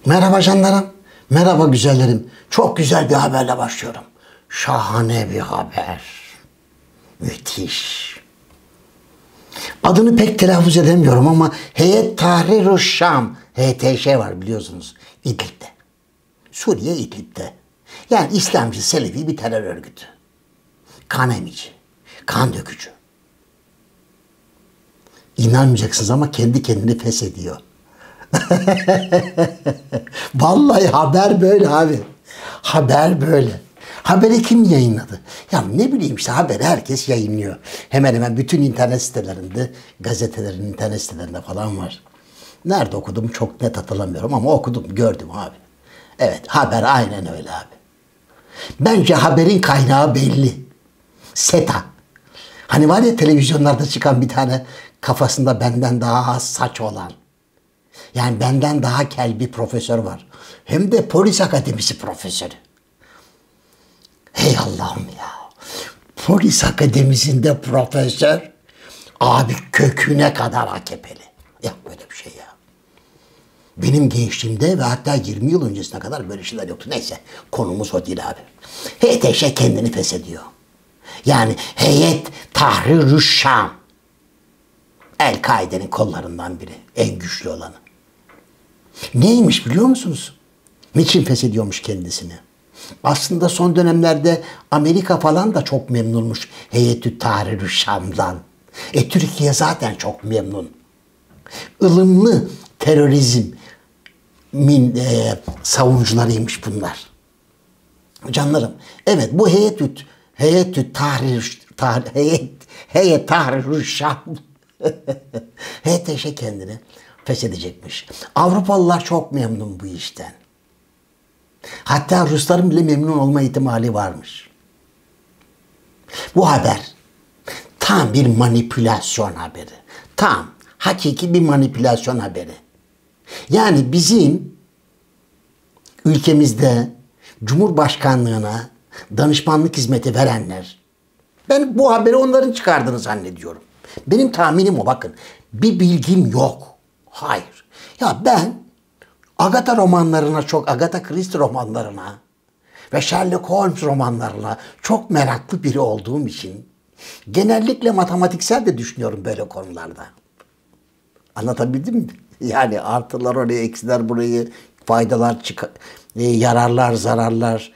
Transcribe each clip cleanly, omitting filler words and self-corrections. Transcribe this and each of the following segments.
Merhaba canlarım, merhaba güzellerim. Çok güzel bir haberle başlıyorum. Şahane bir haber. Müthiş. Adını pek telaffuz edemiyorum ama Heyet Tahrir Şam, HTŞ var biliyorsunuz İdlib'de. Suriye İdlib'de. Yani İslamcı, Selefi bir terör örgütü. Kan emici, kan dökücü. İnanmayacaksınız ama kendi kendini feshediyor. Vallahi haber böyle abi. Haber böyle. Haberi kim yayınladı? Ya ne bileyim işte haberi herkes yayınlıyor. Hemen hemen bütün internet sitelerinde, gazetelerin internet sitelerinde falan var. Nerede okudum çok net hatırlamıyorum ama okudum, gördüm abi. Evet, haber aynen öyle abi. Bence haberin kaynağı belli. SETA. Hani var ya televizyonlarda çıkan bir tane kafasında benden daha az saç olan. Yani benden daha kel bir profesör var. Hem de polis akademisi profesörü. Hey Allah'ım ya. Polis akademisinde profesör. Abi köküne kadar AKP'li. Ya böyle bir şey ya. Benim gençliğimde ve hatta 20 yıl öncesine kadar böyle şeyler yoktu. Neyse konumuz o değil abi. HTŞ kendini feshediyor. Yani Heyet Tahrir Şam. El-Kaide'nin kollarından biri. En güçlü olanı. Neymiş biliyor musunuz? Niçin feshediyormuş kendisini? Aslında son dönemlerde Amerika falan da çok memnunmuş Heyetü Tahrir Şam'dan. Türkiye zaten çok memnun. Ilımlı terörizmin savunucularıymış bunlar. Canlarım, evet bu Heyet Tahrir Şam HTŞ kendini feshedecekmiş. Avrupalılar çok memnun bu işten. Hatta Rusların bile memnun olma ihtimali varmış. Bu haber tam bir manipülasyon haberi. Tam hakiki bir manipülasyon haberi. Yani bizim ülkemizde Cumhurbaşkanlığına danışmanlık hizmeti verenler, ben bu haberi onların çıkardığını zannediyorum. Benim tahminim o, bakın. Bir bilgim yok. Hayır. Ya ben Agatha Christie romanlarına ve Sherlock Holmes romanlarına çok meraklı biri olduğum için genellikle matematiksel de düşünüyorum böyle konularda. Anlatabildim mi? Yani artılar oraya, eksiler burayı, faydalar, yararlar, zararlar,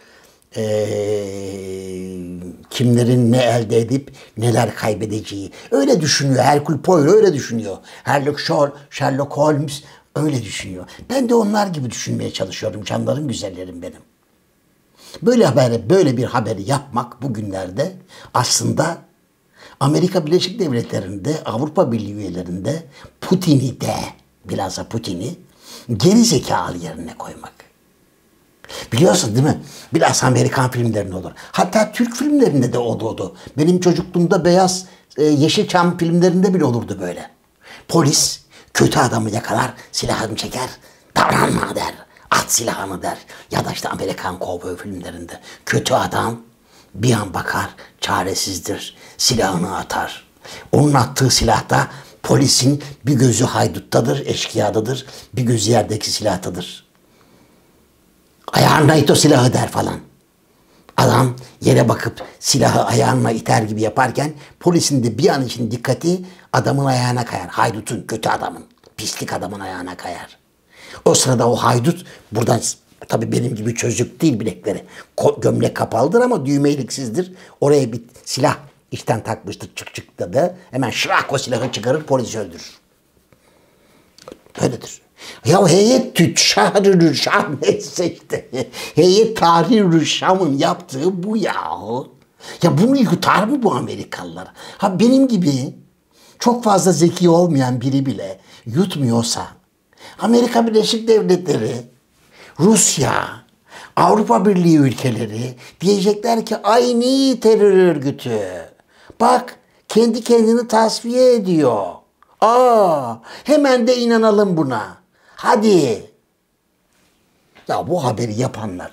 kimlerin ne elde edip neler kaybedeceği. Öyle düşünüyor. Hercule Poirot öyle düşünüyor. Sherlock Holmes öyle düşünüyor. Ben de onlar gibi düşünmeye çalışıyorum canlarım, güzellerim benim. Böyle bir haberi yapmak bugünlerde aslında Amerika Birleşik Devletleri'nde, Avrupa Birliği üyelerinde bilhassa Putin'i geri zekalı yerine koymak. Biliyorsun değil mi? Bilhassa Amerikan filmlerinde olur. Hatta Türk filmlerinde de olurdu. Benim çocukluğumda beyaz Yeşilçam filmlerinde bile olurdu böyle. Polis kötü adamı yakalar, silahını çeker, davranma der, at silahını der. Ya da işte Amerikan kovboy filmlerinde kötü adam bir an bakar, çaresizdir, silahını atar. Onun attığı silahta polisin bir gözü hayduttadır, eşkıyadadır, bir gözü yerdeki silahtadır. Ayağına it o silahı der falan. Adam yere bakıp silahı ayağına iter gibi yaparken polisin de bir an için dikkati adamın ayağına kayar. Haydutun, kötü adamın, pislik adamın ayağına kayar. O sırada o haydut buradan, tabii benim gibi çocuk değil bilekleri. Gömlek kapalıdır ama düğmeliksizdir. Oraya bir silah içten takmıştır, çık da hemen şırak o silahı çıkarır, polisi öldürür. Öyledir. Ya Heyet Tahrir Şam neyse işte. Heyet Tahrir Şam'ın yaptığı bu yahu. Ya bunu yutar mı bu Amerikalılar? Ha benim gibi çok fazla zeki olmayan biri bile yutmuyorsa Amerika Birleşik Devletleri, Rusya, Avrupa Birliği ülkeleri diyecekler ki aynı terör örgütü. Bak kendi kendini tasfiye ediyor. Hemen de inanalım buna. Hadi. Ya bu haberi yapanlar,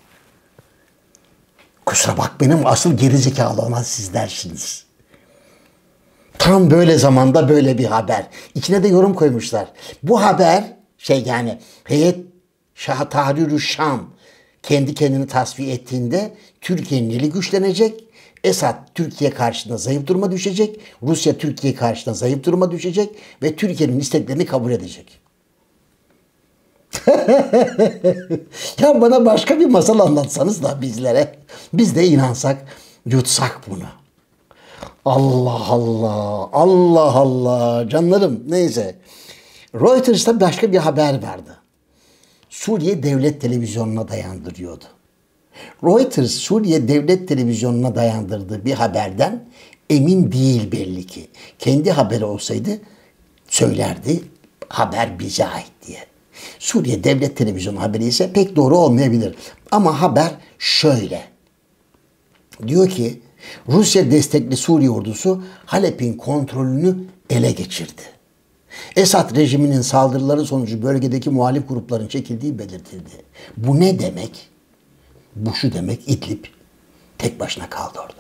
kusura bakmayın, asıl gerizekalı olan sizlersiniz. Tam böyle zamanda böyle bir haber. İçine de yorum koymuşlar. Bu haber yani Heyet Şah Tahrir-ü Şam kendi kendini tasfiye ettiğinde Türkiye'nin eli güçlenecek. Esad Türkiye karşısında zayıf duruma düşecek. Rusya Türkiye karşısında zayıf duruma düşecek ve Türkiye'nin isteklerini kabul edecek. Ya bana başka bir masal anlatsanız da bizlere, biz de inansak, yutsak bunu. Allah Allah, Allah Allah, canlarım, neyse. Reuters'ta başka bir haber vardı. Suriye Devlet Televizyonu'na dayandırıyordu. Reuters Suriye Devlet Televizyonu'na dayandırdığı bir haberden emin değil belli ki. Kendi haberi olsaydı söylerdi, haber bize ait diye. Suriye Devlet Televizyonu haberi ise pek doğru olmayabilir. Ama haber şöyle. Diyor ki Rusya destekli Suriye ordusu Halep'in kontrolünü ele geçirdi. Esad rejiminin saldırıları sonucu bölgedeki muhalif grupların çekildiği belirtildi. Bu ne demek? Bu şu demek, İdlib tek başına kaldı orada.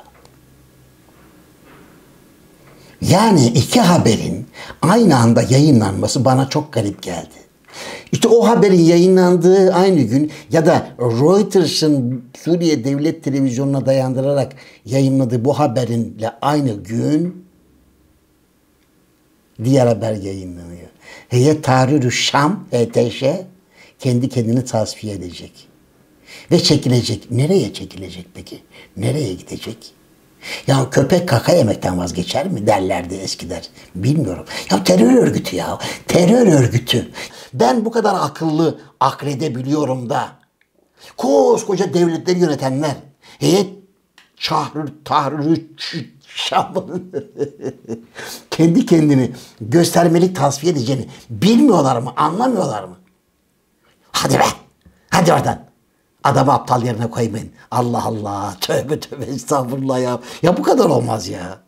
Yani iki haberin aynı anda yayınlanması bana çok garip geldi. İşte o haberin yayınlandığı aynı gün ya da Reuters'ın Suriye Devlet Televizyonu'na dayandırarak yayınladığı bu haberinle aynı gün diğer haber yayınlanıyor. Heyet Tahrir-ü Şam, HTŞ kendi kendini tasfiye edecek. Ve çekilecek. Nereye çekilecek peki? Nereye gidecek? Ya köpek kaka yemekten vazgeçer mi derlerdi eskiler. Bilmiyorum. Ya terör örgütü ya. Terör örgütü. Ben bu kadar akıllı akredebiliyorum da. Koskoca devletleri yönetenler. Heyet Tahrir-ü Şam'ın kendi kendini göstermelik tasfiye edeceğini bilmiyorlar mı? Anlamıyorlar mı? Hadi be. Hadi oradan. Adamı aptal yerine koymayın. Allah Allah. Tövbe tövbe estağfurullah ya. Ya bu kadar olmaz ya.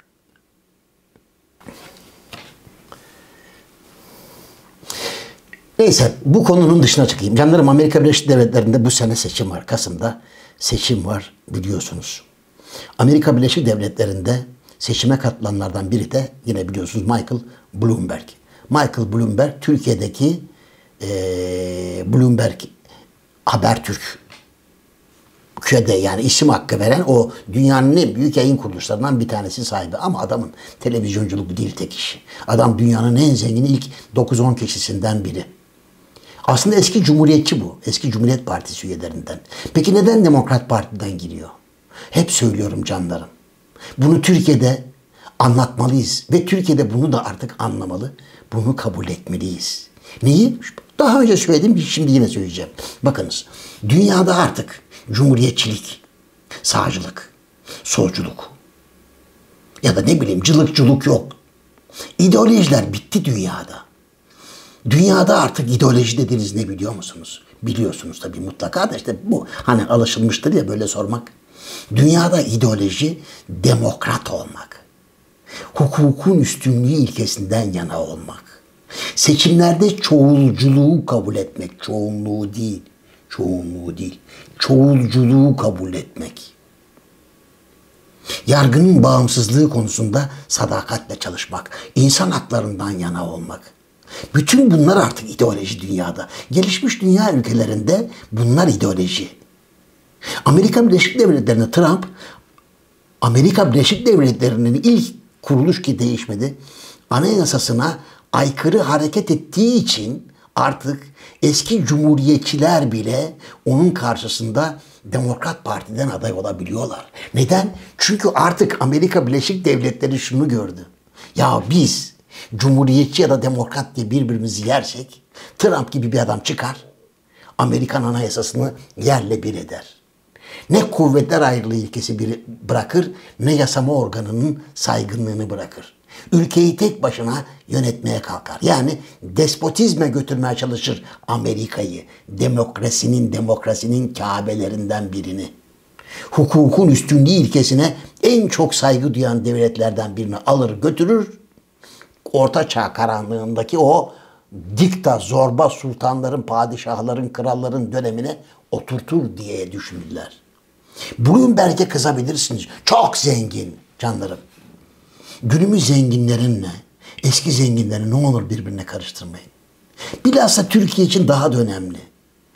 Neyse bu konunun dışına çıkayım. Canlarım, Amerika Birleşik Devletleri'nde bu sene seçim var. Kasım'da seçim var biliyorsunuz. Amerika Birleşik Devletleri'nde seçime katılanlardan biri de yine biliyorsunuz Michael Bloomberg. Michael Bloomberg Türkiye'deki Bloomberg Habertürk ülkede yani isim hakkı veren o dünyanın en büyük yayın kuruluşlarından bir tanesi sahibi. Ama adamın televizyonculuk değil tek işi. Adam dünyanın en zengin ilk 9-10 kişisinden biri. Aslında eski cumhuriyetçi bu. Eski Cumhuriyet Partisi üyelerinden. Peki neden Demokrat Parti'den giriyor? Hep söylüyorum canlarım. Bunu Türkiye'de anlatmalıyız. Ve Türkiye'de bunu da artık anlamalı. Bunu kabul etmeliyiz. Neyi? Daha önce söyledim, şimdi yine söyleyeceğim. Bakınız, dünyada artık cumhuriyetçilik, sağcılık, solculuk ya da ne bileyim cılıkçılık yok. İdeolojiler bitti dünyada. Dünyada artık ideoloji dediğiniz ne biliyor musunuz? Biliyorsunuz tabii mutlaka da işte bu hani alışılmıştır ya böyle sormak. Dünyada ideoloji demokrat olmak. Hukukun üstünlüğü ilkesinden yana olmak. Seçimlerde çoğulculuğu kabul etmek, çoğunluğu değil, çoğulculuğu kabul etmek. Yargının bağımsızlığı konusunda sadakatle çalışmak, insan haklarından yana olmak. Bütün bunlar artık ideoloji dünyada. Gelişmiş dünya ülkelerinde bunlar ideoloji. Amerika Birleşik Devletleri'nde Trump, Amerika Birleşik Devletleri'nin ilk kuruluş ki değişmedi, anayasasına aykırı hareket ettiği için artık eski cumhuriyetçiler bile onun karşısında Demokrat Parti'den aday olabiliyorlar. Neden? Çünkü artık Amerika Birleşik Devletleri şunu gördü. Ya biz cumhuriyetçi ya da demokrat diye birbirimizi yersek Trump gibi bir adam çıkar, Amerikan anayasasını yerle bir eder. Ne kuvvetler ayrılığı ilkesi bırakır, ne yasama organının saygınlığını bırakır. Ülkeyi tek başına yönetmeye kalkar. Yani despotizme götürmeye çalışır Amerika'yı. Demokrasinin Kâbelerinden birini. Hukukun üstünlüğü ilkesine en çok saygı duyan devletlerden birini alır götürür. Orta Çağ karanlığındaki o dikta, zorba sultanların, padişahların, kralların dönemine oturtur diye düşünürler. Bloomberg'e kızabilirsiniz. Çok zengin canlarım. Günümüz zenginlerinle eski zenginleri ne olur birbirine karıştırmayın. Bilhassa Türkiye için daha da önemli.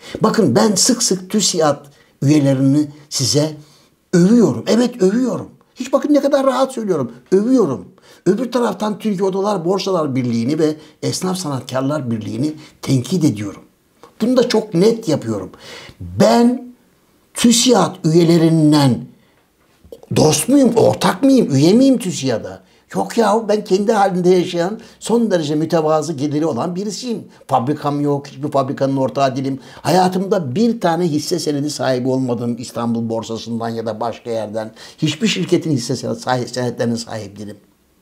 Bakın ben sık sık TÜSİAD üyelerini size övüyorum. Evet övüyorum. Hiç bakın ne kadar rahat söylüyorum. Övüyorum. Öbür taraftan Türkiye Odalar Borsalar Birliği'ni ve Esnaf Sanatkarlar Birliği'ni tenkit ediyorum. Bunu da çok net yapıyorum. Ben TÜSİAD üyelerinden dost muyum, ortak mıyım, üye miyim TÜSİAD'a? Yok ya, ben kendi halinde yaşayan, son derece mütevazı geliri olan birisiyim. Fabrikam yok, hiçbir fabrikanın ortağı değilim. Hayatımda bir tane hisse senedi sahibi olmadım, İstanbul borsasından ya da başka yerden. Hiçbir şirketin hisse senetlerine sahip değilim.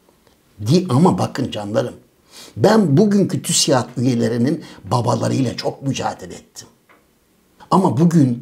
Ama bakın canlarım, ben bugünkü TÜSİAD üyelerinin babalarıyla çok mücadele ettim. Ama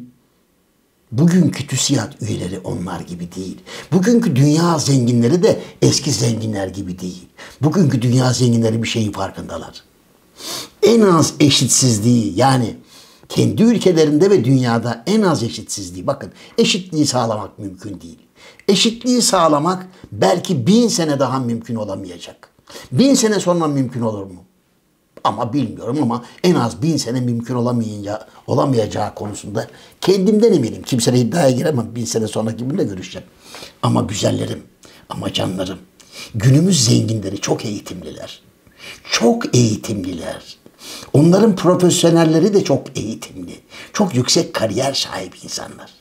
bugünkü TÜSİAD üyeleri onlar gibi değil. Bugünkü dünya zenginleri de eski zenginler gibi değil. Bugünkü dünya zenginleri bir şeyin farkındalar. En az eşitsizliği, yani kendi ülkelerinde ve dünyada en az eşitsizliği, bakın eşitliği sağlamak mümkün değil. Eşitliği sağlamak belki 1000 sene daha mümkün olamayacak. 1000 sene sonra mümkün olur mu? Ama bilmiyorum, ama en az 1000 sene mümkün olamayacağı konusunda kendimden eminim. Kimseye iddiaya giremem, 1000 sene sonra kiminle görüşeceğim. Ama güzellerim, ama canlarım, günümüz zenginleri çok eğitimliler. Çok eğitimliler. Onların profesyonelleri de çok eğitimli. Çok yüksek kariyer sahibi insanlar.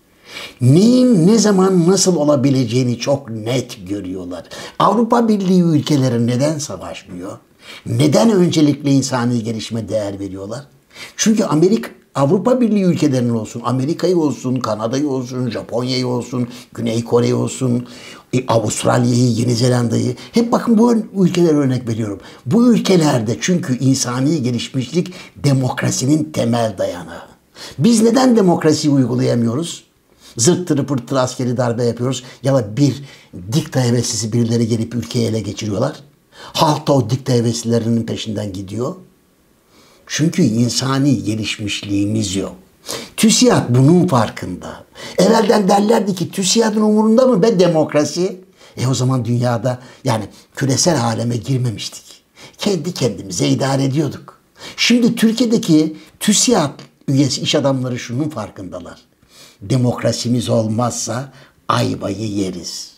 Neyin ne zaman nasıl olabileceğini çok net görüyorlar. Avrupa Birliği ülkeleri neden savaşmıyor? Neden öncelikle insani gelişime değer veriyorlar? Çünkü Avrupa Birliği ülkelerinin olsun, Amerika'yı olsun, Kanada'yı olsun, Japonya'yı olsun, Güney Kore'yi olsun, Avustralya'yı, Yeni Zelanda'yı, hep bakın bu ülkelere örnek veriyorum. Bu ülkelerde çünkü insani gelişmişlik demokrasinin temel dayanağı. Biz neden demokrasiyi uygulayamıyoruz? Zırttırı pırttırı askeri darbe yapıyoruz ya da bir dikta heveslisi birileri gelip ülkeyi ele geçiriyorlar. Halk da o dikta heveslilerinin peşinden gidiyor. Çünkü insani gelişmişliğimiz yok. TÜSİAD bunun farkında. Evvelden derlerdi ki TÜSİAD'ın umurunda mı be demokrasi? O zaman dünyada, yani küresel aleme girmemiştik. Kendi kendimize idare ediyorduk. Şimdi Türkiye'deki TÜSİAD üyesi iş adamları şunun farkındalar. Demokrasimiz olmazsa ayvayı yeriz.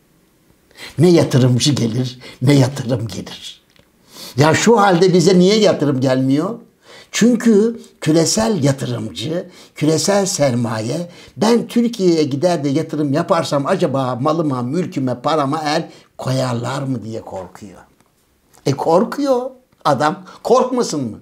Ne yatırımcı gelir, ne yatırım gelir. Ya şu halde bize niye yatırım gelmiyor? Çünkü küresel yatırımcı, küresel sermaye, ben Türkiye'ye gider de yatırım yaparsam acaba malıma, mülküme, parama el koyarlar mı diye korkuyor. Korkuyor adam. Korkmasın mı?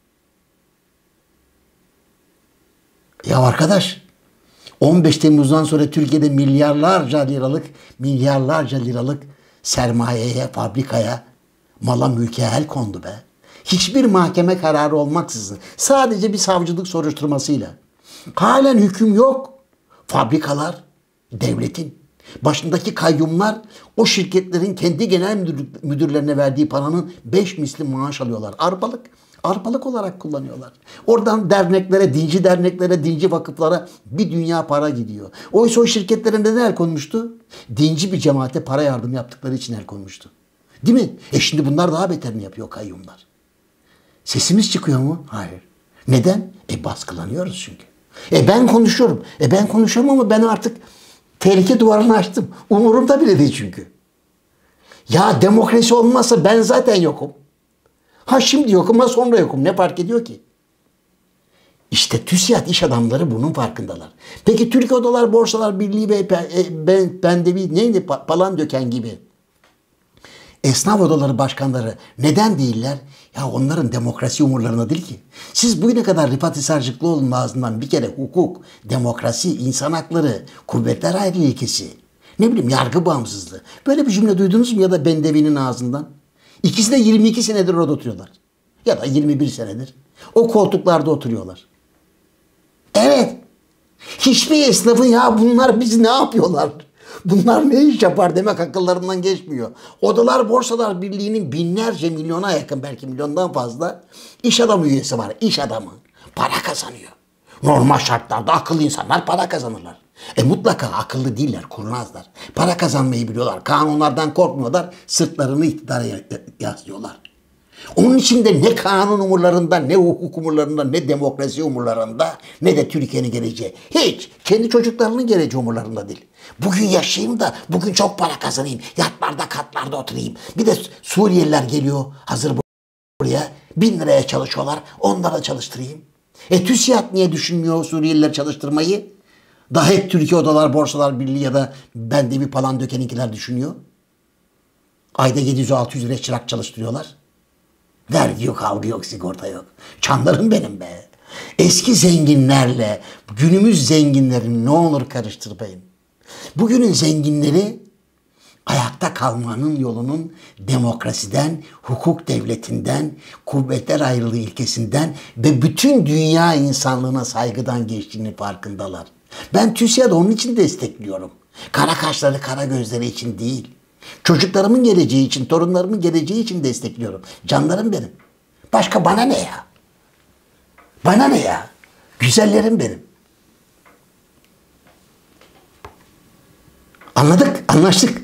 Ya arkadaş, 15 Temmuz'dan sonra Türkiye'de milyarlarca liralık sermayeye, fabrikaya, mala, mülke el kondu be. Hiçbir mahkeme kararı olmaksızın, sadece bir savcılık soruşturmasıyla. Halen hüküm yok. Fabrikalar devletin. Başındaki kayyumlar o şirketlerin kendi genel müdürlerine verdiği paranın 5 misli maaş alıyorlar. Arpalık olarak kullanıyorlar. Oradan derneklere, dinci vakıflara bir dünya para gidiyor. Oysa o şirketlere neden el konmuştu? Dinci bir cemaate para yardım yaptıkları için el konmuştu. Değil mi? Şimdi bunlar daha beterini yapıyor kayyumlar. Sesimiz çıkıyor mu? Hayır. Neden? Baskılanıyoruz çünkü. Ben konuşuyorum. Ben konuşuyorum ama ben artık tehlike duvarını açtım. Umurumda bile değil çünkü. Ya demokrasi olmazsa ben zaten yokum. Şimdi yokum ama sonra yokum. Ne fark ediyor ki? İşte TÜSİAD iş adamları bunun farkındalar. Peki Türkiye Odalar Borsalar Birliği ve Bendevi neydi? Palandöken gibi esnaf odaları başkanları neden değiller? Ya onların demokrasi umurlarında değil ki. Siz bugüne kadar Rifat Hisarcıklıoğlu'nun ağzından bir kere hukuk, demokrasi, insan hakları, kuvvetler ayrılığı ilkesi, ne bileyim yargı bağımsızlığı, böyle bir cümle duydunuz mu ya da Bendevi'nin ağzından? İkisi de 22 senedir orada oturuyorlar. Ya da 21 senedir. O koltuklarda oturuyorlar. Evet. Hiçbir esnafın ya bunlar bizi ne yapıyorlar? Bunlar ne iş yapar demek akıllarından geçmiyor. Odalar Borsalar Birliği'nin binlerce milyona yakın, belki milyondan fazla iş adamı üyesi var. İş adamı. Para kazanıyor. Normal şartlarda akıllı insanlar para kazanırlar. Mutlaka akıllı değiller, kurnazlar. Para kazanmayı biliyorlar. Kanunlardan korkmuyorlar. Sırtlarını iktidara yaslıyorlar. Onun için de ne kanun umurlarında, ne hukuk umurlarında, ne demokrasi umurlarında, ne de Türkiye'nin geleceği. Hiç. Kendi çocuklarının geleceği umurlarında değil. Bugün yaşayayım da bugün çok para kazanayım. Yatlarda, katlarda oturayım. Bir de Suriyeliler geliyor hazır buraya. 1.000 liraya çalışıyorlar. Onlara çalıştırayım. TÜSİAD niye düşünmüyor Suriyeliler çalıştırmayı? Daha hep Türkiye Odalar Borsalar Birliği ya da Bendevi Palandöken'inkiler düşünüyor. Ayda 700-600 liraya çırak çalıştırıyorlar. Vergi yok, algı yok, sigorta yok. Çanlarım benim be. Eski zenginlerle günümüz zenginlerini ne olur karıştırmayın. Bugünün zenginleri ayakta kalmanın yolunun demokrasiden, hukuk devletinden, kuvvetler ayrılığı ilkesinden ve bütün dünya insanlığına saygıdan geçtiğini farkındalar. Ben TÜSİAD'ı onun için destekliyorum. Kara kaşları, kara gözleri için değil. Çocuklarımın geleceği için, torunlarımın geleceği için destekliyorum. Canlarım benim. Başka bana ne ya? Bana ne ya? Güzellerim benim. Anladık, anlaştık.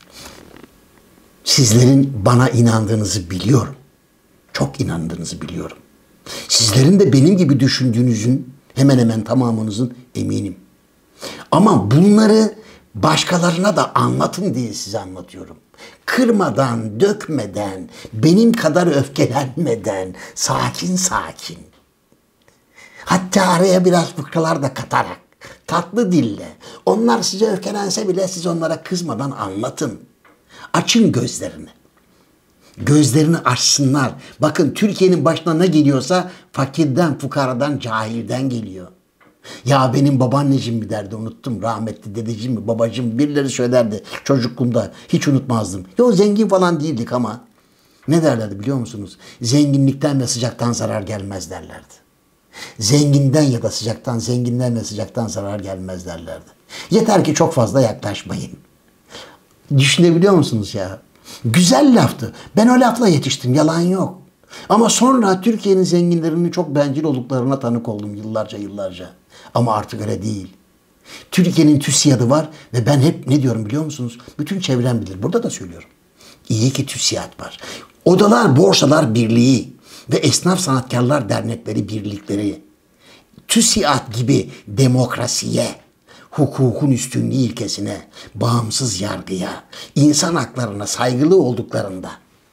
Sizlerin bana inandığınızı biliyorum. Çok inandığınızı biliyorum. Sizlerin de benim gibi düşündüğünüzün hemen hemen tamamınızın eminim. Ama bunları başkalarına da anlatın diye size anlatıyorum. Kırmadan, dökmeden, benim kadar öfkelenmeden, sakin sakin. Hatta araya biraz fıkralar da katarak, tatlı dille. Onlar size öfkelense bile siz onlara kızmadan anlatın. Açın gözlerini. Gözlerini açsınlar. Bakın Türkiye'nin başına ne geliyorsa fakirden, fukaradan, cahilden geliyor. Ya benim babaanneciğim mi derdi, unuttum. Rahmetli dedeciğim mi, babacığım, birileri söylerdi çocukluğumda. Hiç unutmazdım. Yo, zengin falan değildik ama ne derlerdi biliyor musunuz? Zenginlikten ve sıcaktan zarar gelmez derlerdi. Zenginden ya da sıcaktan, zenginden ve sıcaktan zarar gelmez derlerdi. Yeter ki çok fazla yaklaşmayın. Düşünebiliyor musunuz ya? Güzel laftı. Ben o lafla yetiştim. Yalan yok. Ama sonra Türkiye'nin zenginlerinin çok bencil olduklarına tanık oldum yıllarca. Ama artık öyle değil. Türkiye'nin TÜSİAD'ı var ve ben hep ne diyorum biliyor musunuz? Bütün çevrem bilir. Burada da söylüyorum. İyi ki TÜSİAD var. Odalar Borsalar Birliği ve Esnaf Sanatkarlar Dernekleri Birlikleri TÜSİAD gibi demokrasiye, hukukun üstünlüğü ilkesine, bağımsız yargıya, insan haklarına saygılı olduklarında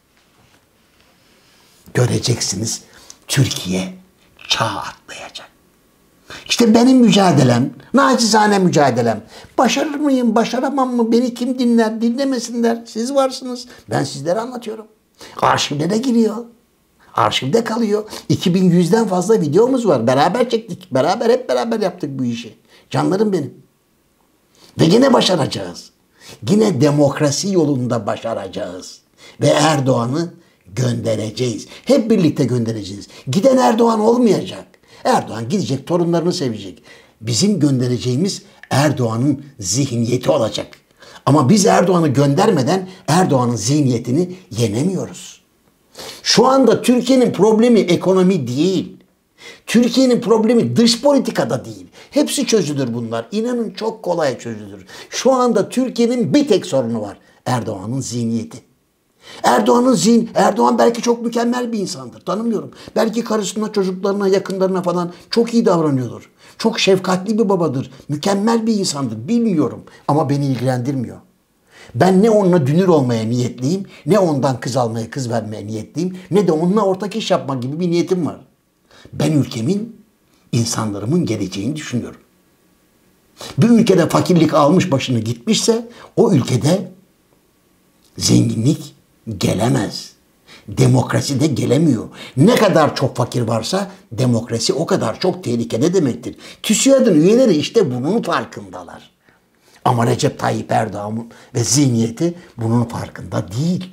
göreceksiniz Türkiye çağ atlayacak. İşte benim mücadelem, nacizane mücadelem. Başarır mıyım, başaramam mı? Beni kim dinler, dinlemesinler. Siz varsınız. Ben sizlere anlatıyorum. Arşivlere giriyor. Arşivde kalıyor. 2100'den fazla videomuz var. Beraber çektik. Hep beraber yaptık bu işi. Canlarım benim. Ve yine başaracağız. Yine demokrasi yolunda başaracağız. Ve Erdoğan'ı göndereceğiz. Hep birlikte göndereceğiz. Giden Erdoğan olmayacak. Erdoğan gidecek, torunlarını sevecek. Bizim göndereceğimiz Erdoğan'ın zihniyeti olacak. Ama biz Erdoğan'ı göndermeden Erdoğan'ın zihniyetini yenemiyoruz. Şu anda Türkiye'nin problemi ekonomi değil. Türkiye'nin problemi dış politikada değil. Hepsi çözülür bunlar. İnanın çok kolay çözülür. Şu anda Türkiye'nin bir tek sorunu var. Erdoğan'ın zihniyeti. Erdoğan belki çok mükemmel bir insandır. Tanımıyorum. Belki karısına, çocuklarına, yakınlarına falan çok iyi davranıyordur. Çok şefkatli bir babadır. Mükemmel bir insandır. Bilmiyorum. Ama beni ilgilendirmiyor. Ben ne onunla dünür olmaya niyetliyim, ne ondan kız almaya, kız vermeye niyetliyim, ne de onunla ortak iş yapmak gibi bir niyetim var. Ben ülkemin, insanlarımın geleceğini düşünüyorum. Bir ülkede fakirlik almış başını gitmişse o ülkede zenginlik gelemez. Demokrasi de gelemiyor. Ne kadar çok fakir varsa demokrasi o kadar çok tehlikede demektir. TÜSİAD'ın üyeleri işte bunun farkındalar. Ama Recep Tayyip Erdoğan ve zihniyeti bunun farkında değil.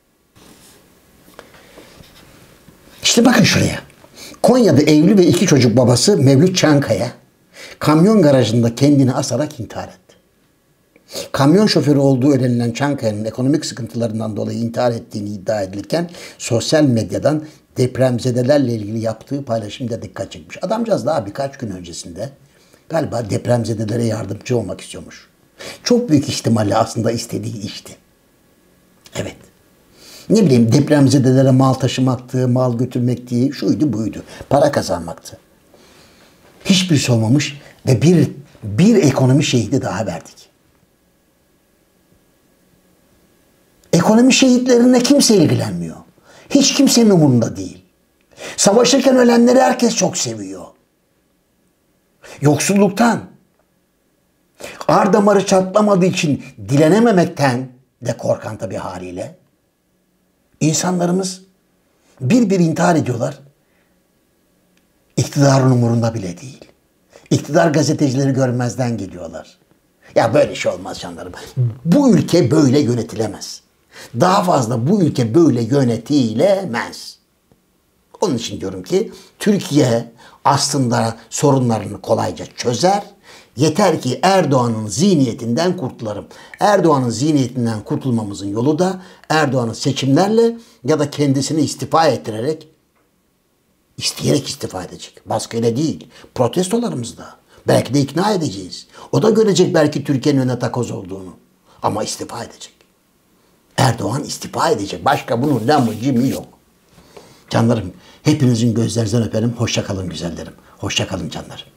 İşte bakın şuraya. Konya'da evli ve 2 çocuk babası Mevlüt Çankaya kamyon garajında kendini asarak intihar etti. Kamyon şoförü olduğu öğrenilen Çankaya'nın ekonomik sıkıntılarından dolayı intihar ettiğini iddia edilirken sosyal medyadan depremzedelerle ilgili yaptığı paylaşımda dikkat çekmiş. Adamcağız daha birkaç gün öncesinde galiba depremzedelere yardımcı olmak istiyormuş. Çok büyük ihtimalle aslında istediği işti. Evet. Ne bileyim depremzedelere mal taşımaktı, mal götürmekti, şuydu buydu. Para kazanmaktı. Hiçbirisi olmamış ve bir ekonomi şehidi daha verdik. Ekonomi şehitlerine kimse ilgilenmiyor. Hiç kimsenin umurunda değil. Savaşırken ölenleri herkes çok seviyor. Yoksulluktan, ar damarı çatlamadığı için dilenememekten de korkan tabii haliyle. İnsanlarımız bir intihar ediyorlar. İktidarın umurunda bile değil. İktidar gazetecileri görmezden geliyorlar. Ya böyle şey olmaz canlarım. Bu ülke böyle yönetilemez. Daha fazla bu ülke böyle yönetilemez. Onun için diyorum ki Türkiye aslında sorunlarını kolayca çözer. Yeter ki Erdoğan'ın zihniyetinden kurtulalım. Erdoğan'ın zihniyetinden kurtulmamızın yolu da Erdoğan'ın seçimlerle ya da kendisini istifa ettirerek, isteyerek istifa edecek. Baskıyla değil, protestolarımızla. Belki de ikna edeceğiz. O da görecek belki Türkiye'nin önüne takoz olduğunu. Ama istifa edecek. Erdoğan istifa edecek. Başka bunun lamıcımı yok. Canlarım, hepinizin gözlerinizden öperim. Hoşça kalın güzellerim. Hoşça kalın canlarım.